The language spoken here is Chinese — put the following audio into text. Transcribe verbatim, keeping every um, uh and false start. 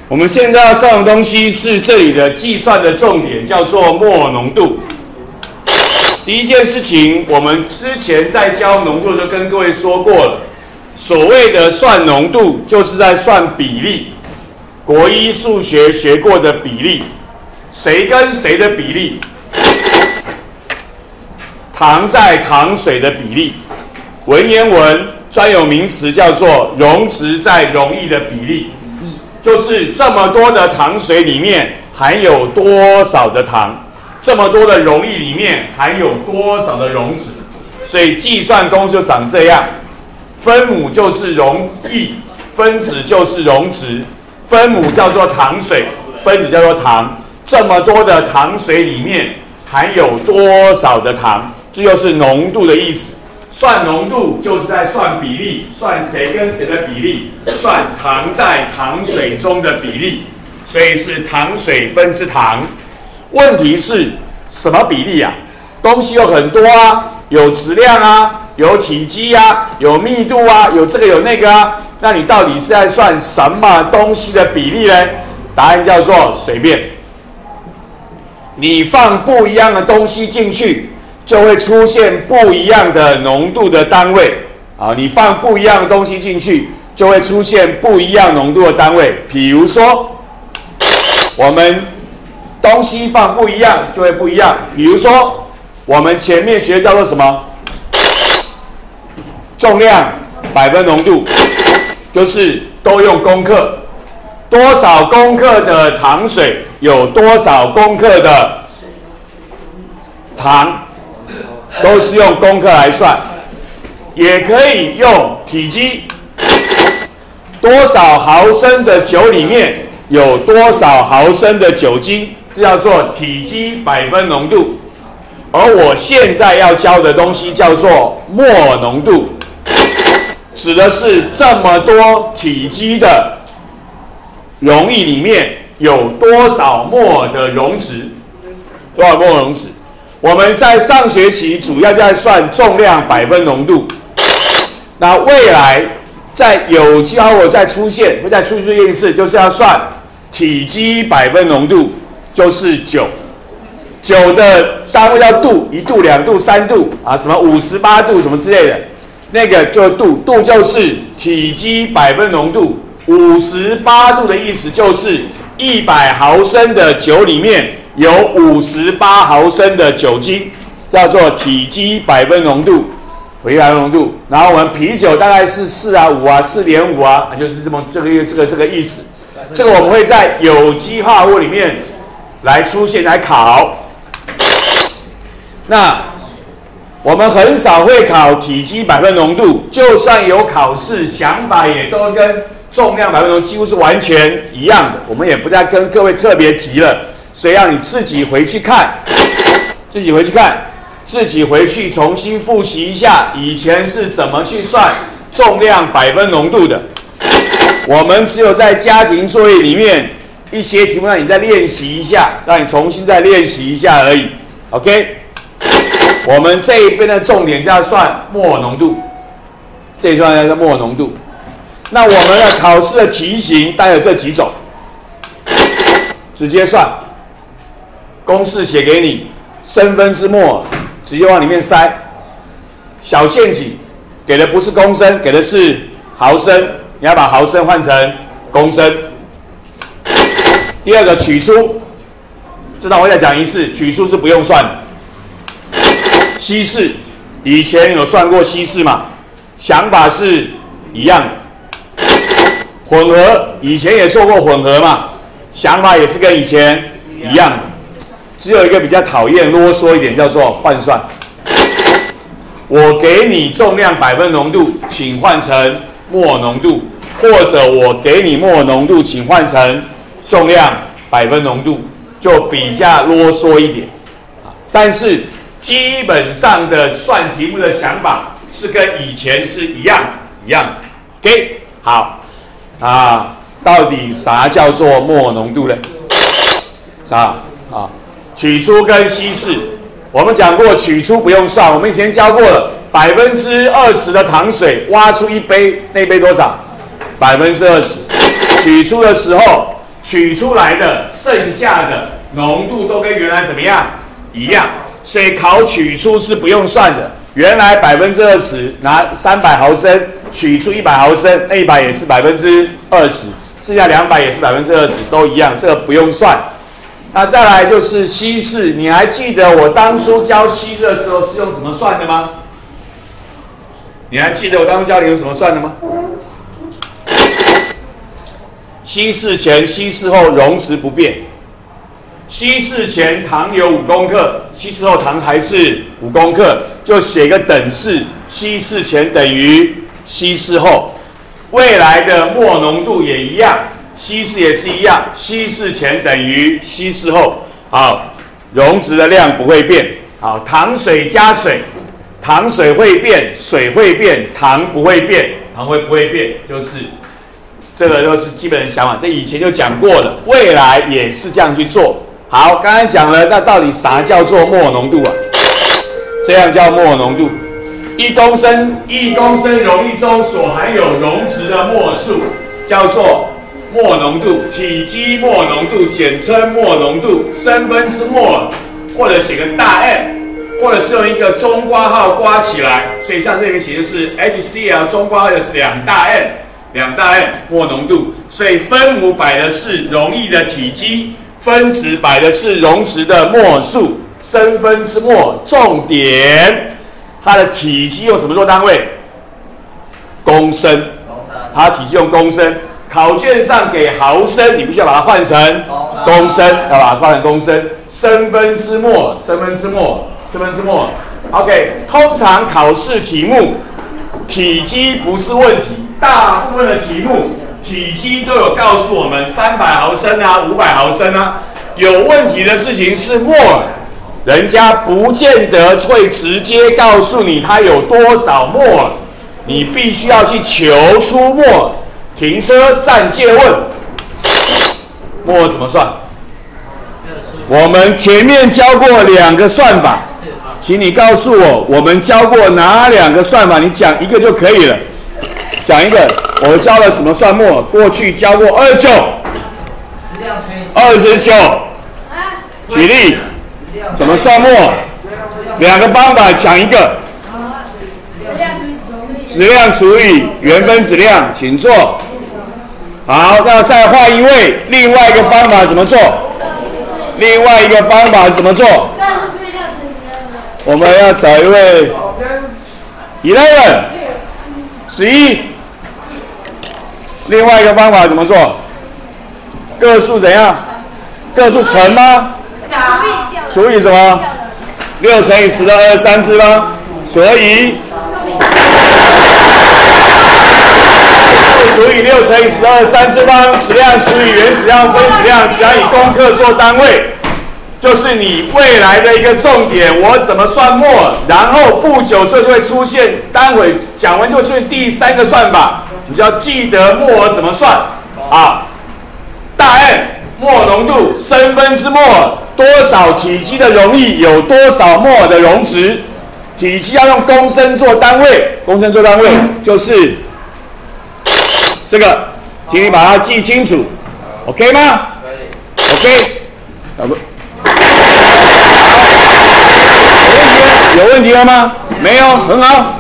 我们现在要算的东西是这里的计算的重点，叫做墨浓度。第一件事情，我们之前在教浓度的时候跟各位说过了，所谓的算浓度，就是在算比例。国一数学学过的比例，谁跟谁的比例？糖在糖水的比例。文言文专有名词叫做溶质在溶液的比例。就是这么多的糖水里面含有多少的糖，这么多的溶液里面含有多少的溶质，所以计算公式就长这样：分母就是溶液，分子就是溶质，分母叫做糖水，分子叫做糖。这么多的糖水里面含有多少的糖，这就是浓度的意思。算浓度就是在算比例，算谁跟谁的比例，算糖在糖水中的比例，所以是糖水分之糖。问题是什么比例啊？东西有很多啊，有质量啊，有体积啊，有密度啊，有这个有那个啊。那你到底是在算什么东西的比例呢？答案叫做随便。你放不一样的东西进去，就会出现不一样的浓度的单位啊！你放不一样的东西进去，就会出现不一样浓度的单位。比如说，我们东西放不一样，就会不一样。比如说，我们前面学的叫做什么？重量、百分浓度，就是都用公克。多少公克的糖水有多少公克的糖？都是用公克来算，也可以用体积，多少毫升的酒里面有多少毫升的酒精，这叫做体积百分浓度。而我现在要教的东西叫做墨浓度，指的是这么多体积的溶液里面有多少墨的溶质，多少墨溶质。我们在上学期主要在算重量百分浓度，那未来在有机化合物再出现，会再出现一次，就是要算体积百分浓度，就是酒。酒的单位叫度，一度、两度、三度啊，什么五十八度什么之类的，那个就度，度就是体积百分浓度。五十八度的意思就是一百毫升的酒里面有五十八毫升的酒精，叫做体积百分浓度，体积百分浓度。然后我们啤酒大概是四啊、五啊、四点五啊，就是这么这个这个这个意思。这个我们会在有机化合物里面来出现来考。那我们很少会考体积百分浓度，就算有考试，想法也都跟重量百分浓度几乎是完全一样的，我们也不再跟各位特别提了。所以让你自己回去看，自己回去看，自己回去重新复习一下以前是怎么去算重量百分浓度的。我们只有在家庭作业里面一些题目让你再练习一下，让你重新再练习一下而已。OK， 我们这一边的重点就要算墨浓度，这一段叫墨浓度。那我们的考试的题型大概有这几种，直接算。公式写给你，升分之墨直接往里面塞。小陷阱，给的不是公升，给的是毫升，你要把毫升换成公升。第二个取出，这段我再讲一次，取出是不用算的。稀释，以前有算过稀释嘛？想法是一样的。混合，以前也做过混合嘛？想法也是跟以前一样的。只有一个比较讨厌啰嗦一点，叫做换算。我给你重量百分浓度，请换成墨浓度，或者我给你墨浓度，请换成重量百分浓度，就比较啰嗦一点。但是基本上的算题目的想法是跟以前是一样一样的。OK， 好啊，到底啥叫做墨浓度呢？啥啊？取出跟稀释，我们讲过取出不用算，我们以前教过了，百分之二十的糖水挖出一杯，那杯多少？百分之二十。取出的时候取出来的剩下的浓度都跟原来怎么样一样，所以考取出是不用算的。原来百分之二十拿三百毫升取出一百毫升，那一百也是百分之二十，剩下两百也是百分之二十，都一样，这个不用算。那再来就是稀释，你还记得我当初教稀释的时候是用怎么算的吗？你还记得我当初教你用什么算的吗？稀释前、稀释后溶值不变。稀释前糖有五公克，稀释后糖还是五公克，就写个等式，稀释前等于稀释后。未来的墨浓度也一样，稀释也是一样，稀释前等于稀释后。好，溶质的量不会变。好，糖水加水，糖水会变，水会变，糖不会变，糖会不会变？就是这个都是基本的想法，这以前就讲过了，未来也是这样去做。好，刚才讲了，那到底啥叫做墨浓度啊？这样叫墨浓度。一公升一公升溶液中所含有溶质的墨数叫做墨浓度，体积墨浓度简称墨浓度，升分之墨，或者写个大 M， 或者是用一个中括号括起来，所以像这边写的是 H C L 中括号的是两大 M， 两大 M 墨浓度，所以分母摆的是溶液的体积。分子摆的是溶质的墨数，升分之墨，重点，它的体积用什么做单位？公升。它的体积用公升。考卷上给毫升，你必须要把它换成公升，要把它换成公升。升分之墨，升分之墨，升分之墨。OK， 通常考试题目体积不是问题，大部分的题目。体积都有告诉我们三百毫升啊，五百毫升啊。有问题的事情是墨，人家不见得会直接告诉你它有多少墨，你必须要去求出墨。停车站借问，墨怎么算？我们前面教过两个算法，请你告诉我，我们教过哪两个算法？你讲一个就可以了。讲一个，我教了什么算墨？过去教过二十九，二十九。举例，怎么算墨？两个方法，讲一个。质量除以原分子量，请做。好，那再换一位，另外一个方法怎么做？另外一个方法怎么做？我们要找一位 eleven 十一。另外一个方法怎么做？个数怎样？个数乘吗？除以什么？六乘以十的二十三次吗？所以除以六乘以十的二十三次方，质量除以原子量分子量，只要以公克做单位，就是你未来的一个重点。我怎么算墨？然后不久之后就会出现，待会讲完就会出现第三个算法。你就要记得墨怎么算啊？大 M 墨浓度，升分之墨，多少体积的溶液有多少墨的溶质，体积要用公升做单位，公升做单位就是这个，请你把它记清楚 ，OK 吗 ？OK， 好不？有问题了？有问题了吗？没有，很好。